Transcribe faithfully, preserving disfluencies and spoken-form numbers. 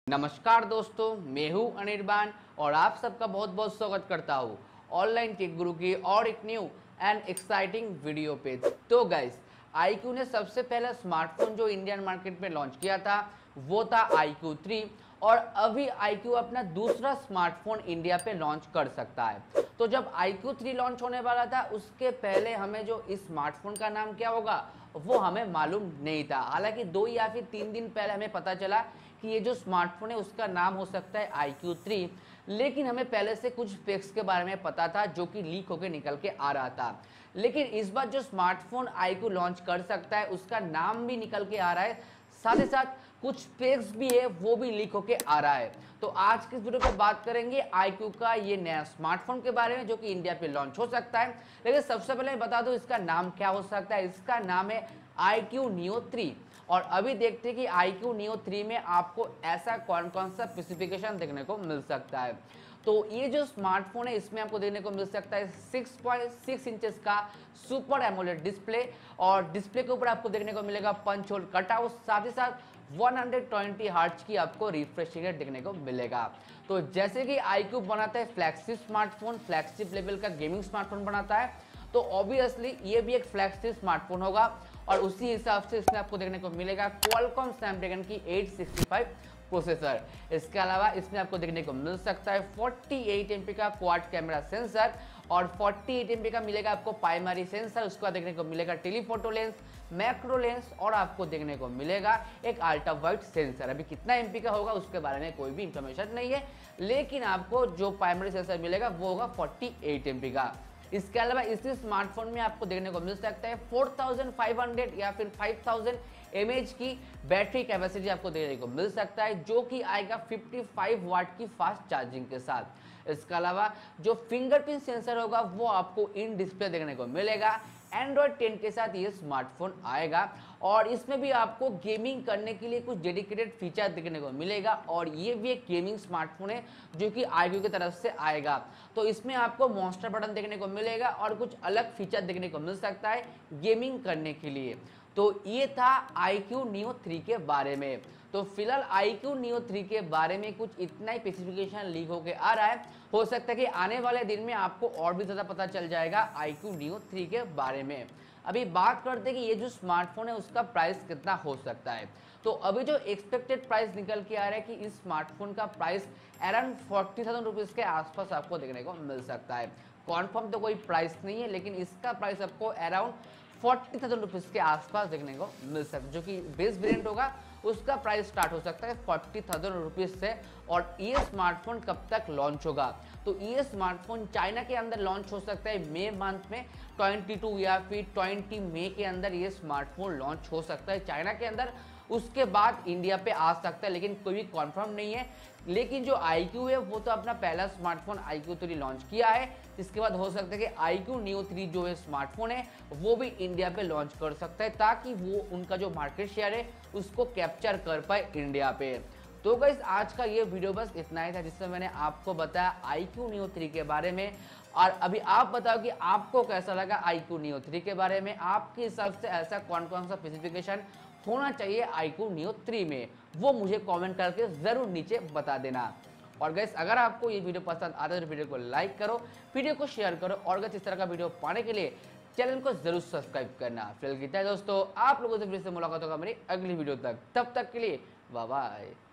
नमस्कार दोस्तों, मैं हूं अनिर्बान और आप सबका बहुत बहुत स्वागत करता हूं ऑनलाइन टेक गुरु की और एक न्यू एंड एक्साइटिंग वीडियो पे। तो गाइस, आईक्यू ने सबसे पहला स्मार्टफोन जो इंडियन मार्केट में लॉन्च किया था वो था आईक्यू थ्री और अभी आईक्यू अपना दूसरा स्मार्टफोन इंडिया पे लॉन्च कर सकता है। तो जब आईक्यू थ्री लॉन्च होने वाला था उसके पहले हमें जो इस स्मार्टफोन का नाम क्या होगा वो हमें मालूम नहीं था। हालांकि दो या फिर तीन दिन पहले हमें पता चला कि ये जो स्मार्टफोन है उसका नाम हो सकता है आईक्यू थ्री, लेकिन हमें पहले से कुछ स्पेक्स के बारे में पता था जो कि लीक होकर निकल के आ रहा था। लेकिन इस बार जो स्मार्टफोन आईक्यू लॉन्च कर सकता है उसका नाम भी निकल के आ रहा है, साथ ही साथ कुछ स्पेक्स भी है वो भी लीक होके आ रहा है। तो आज की इस वीडियो पे बात करेंगे आईक्यू का ये नया स्मार्टफोन के बारे में जो कि इंडिया पे लॉन्च हो सकता है। लेकिन सबसे पहले मैं बता दूं इसका नाम क्या हो सकता है। इसका नाम है आईक्यू नियो थ्री और अभी देखते हैं कि आईक्यू नियो थ्री में आपको ऐसा कौन कौन सा स्पेसिफिकेशन देखने को मिल सकता है। तो ये जो स्मार्टफोन है इसमें आपको देखने को मिल सकता है सिक्स पॉइंट सिक्स इंचेस का सुपर एमोलेड डिस्प्ले और डिस्प्ले के ऊपर आपको देखने को मिलेगा पंच होल कटआउट, साथ ही साथ वन हंड्रेड ट्वेंटी हर्ट्ज की आपको रिफ्रेश रेट देखने को मिलेगा। तो जैसे कि आईक्यू बनाता है फ्लैगशिप स्मार्टफोन, फ्लैगशिप लेवल का गेमिंग स्मार्टफोन बनाता है, तो ऑब्वियसली ये भी एक फ्लैगशिप स्मार्टफोन होगा और उसी हिसाब से इसमें आपको देखने को मिलेगा क्वालकॉम स्नैपड्रैगन की एट सिक्सटी फाइव प्रोसेसर। इसके अलावा इसमें आपको देखने को मिल सकता है फोर्टी एट एम पी का क्वाड कैमरा सेंसर और फोर्टी एट एम पी का मिलेगा आपको प्राइमरी सेंसर। उसके बाद देखने को मिलेगा टेलीफोटो लेंस, मैक्रो लेंस और आपको देखने को मिलेगा एक अल्ट्रा वाइड सेंसर। अभी कितना एमपी का होगा उसके बारे में कोई भी इंफॉर्मेशन नहीं है, लेकिन आपको जो प्राइमरी सेंसर मिलेगा वो होगा फोर्टी एट एम पी का। इसके अलावा इसी स्मार्टफोन में आपको देखने को मिल सकता है फोर थाउजेंड फाइव हंड्रेड या फिर फाइव थाउजेंड एमएच की बैटरी कैपेसिटी आपको देखने को मिल सकता है, जो कि आएगा फिफ्टी फाइव वाट की फास्ट चार्जिंग के साथ। इसके अलावा जो फिंगरप्रिंट सेंसर होगा वो आपको इन डिस्प्ले देखने को मिलेगा। एंड्रॉयड टेन के साथ ये स्मार्टफोन आएगा और इसमें भी आपको गेमिंग करने के लिए कुछ डेडिकेटेड फीचर देखने को मिलेगा और ये भी एक गेमिंग स्मार्टफोन है जो कि आईक्यू की तरफ से आएगा। तो इसमें आपको मॉन्स्टर बटन देखने को मिलेगा और कुछ अलग फीचर देखने को मिल सकता है गेमिंग करने के लिए। तो ये था आईक्यू नियो थ्री के बारे में। तो फिलहाल आईक्यू नियो थ्री के बारे में कुछ इतना ही स्पेसिफिकेशन लीक होके आ रहा है। हो सकता है कि आने वाले दिन में आपको और भी ज़्यादा पता चल जाएगा आईक्यू नियो थ्री के बारे में। अभी बात करते हैं कि ये जो स्मार्टफोन है उसका प्राइस कितना हो सकता है। तो अभी जो एक्सपेक्टेड प्राइस निकल के आ रहा है कि इस स्मार्टफोन का price around forty thousand rupees के आसपास आपको देखने को मिल सकता है। कॉन्फर्म तो कोई प्राइस नहीं है, लेकिन इसका प्राइस आपको अराउंड फोर्टी थाउजेंड रुपीज़ के आसपास देखने को मिल सकता है। जो कि बेस वेरिएंट होगा उसका प्राइस स्टार्ट हो सकता है फोर्टी थाउजेंड रुपीज़ से। और ये स्मार्टफोन कब तक लॉन्च होगा, तो ये स्मार्टफोन चाइना के अंदर लॉन्च हो सकता है मई मंथ में, ट्वेंटी टू या फिर ट्वेंटी मई के अंदर ये स्मार्टफोन लॉन्च हो सकता है चाइना के अंदर। उसके बाद इंडिया पे आ सकता है, लेकिन कोई भी कॉन्फर्म नहीं है। लेकिन जो आईक्यू है वो तो अपना पहला स्मार्टफोन आईक्यू थ्री लॉन्च किया है, इसके बाद हो सकता है कि आईक्यू नियो थ्री जो है स्मार्टफोन है वो भी इंडिया पे लॉन्च कर सकता है, ताकि वो उनका जो मार्केट शेयर है उसको कैप्चर कर पाए इंडिया पे। तो गाइस, आज का ये वीडियो बस इतना ही था जिसमें मैंने आपको बताया आईक्यू नियो थ्री के बारे में। और अभी आप बताओ कि आपको कैसा लगा आईक्यू नियो थ्री के बारे में। आपके हिसाब से ऐसा कौन कौन सा स्पेसिफिकेशन होना चाहिए आईक्यू नियो थ्री में, वो मुझे कमेंट करके ज़रूर नीचे बता देना। और गाइस, अगर आपको ये वीडियो पसंद आता है तो वीडियो को लाइक करो, वीडियो को शेयर करो और गाइस इस तरह का वीडियो पाने के लिए चैनल को जरूर सब्सक्राइब करना। फिर दोस्तों, आप लोगों से फिर से मुलाकात होगा मेरी अगली वीडियो तक। तब तक के लिए बाय बाय।